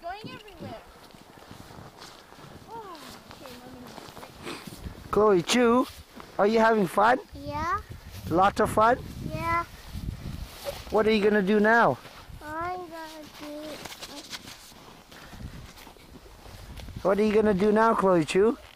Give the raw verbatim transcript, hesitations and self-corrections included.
going everywhere. Oh, okay, let me... Chloe Chu, are you having fun? Yeah. Lots of fun? Yeah. What are you going to do now? I'm gonna do... What are you going to do now, Chloe Chu?